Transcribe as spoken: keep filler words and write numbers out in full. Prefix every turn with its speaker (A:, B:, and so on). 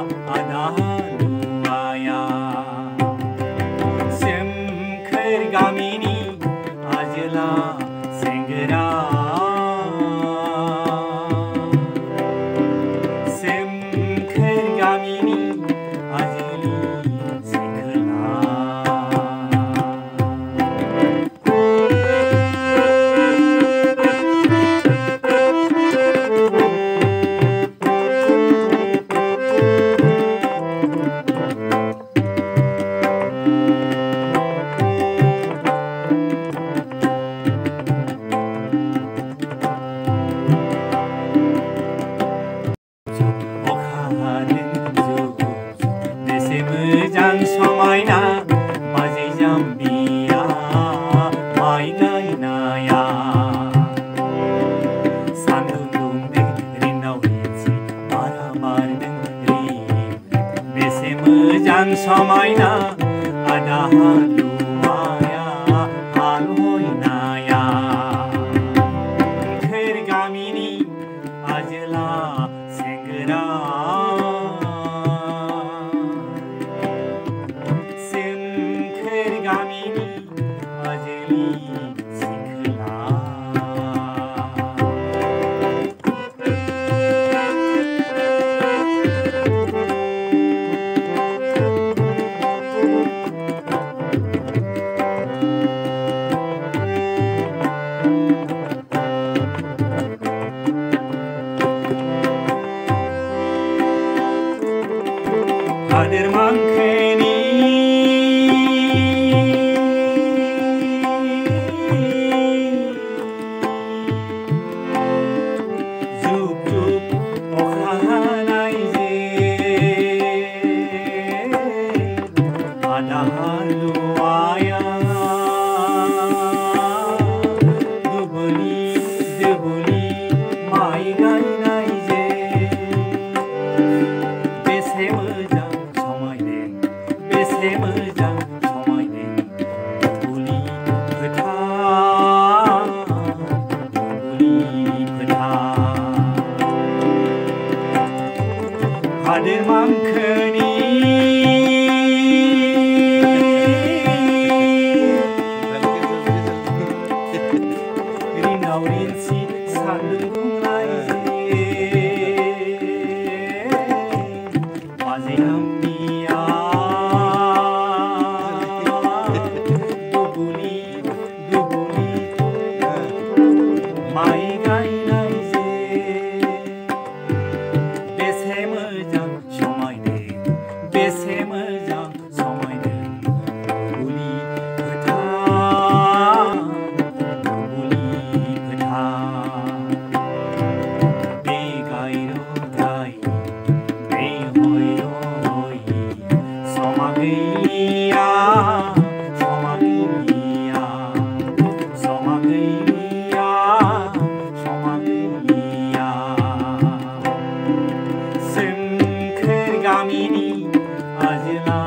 A: 아다루아야 샘클 가미니 아질라 생그라 샘클 가미니 아질리 장 서마이나 마제잠비야 마이가이나야 산둥둥댕 리나우리지 마라마르등 리 메세무장 서마이나 아다하루마야 알호이나야 크르가미니 아질라 생그라 가미니 아젤리 시클라 아들만큼이 아다루아야 두불이 두불이 마이가이나 이제 베세무장 서마이네 베세무장 서마이네 두불이 그타 두불이 그타 아들만큼이 우린시 산둥둥라이지 마제함비야 두불이 두불이 마이가이나이지 베세무장 서마이네 베세무장 서마이네 두불이 그타 서마그이야 서마그이야 서마그이야 서마그이야 슴클가미니 아질라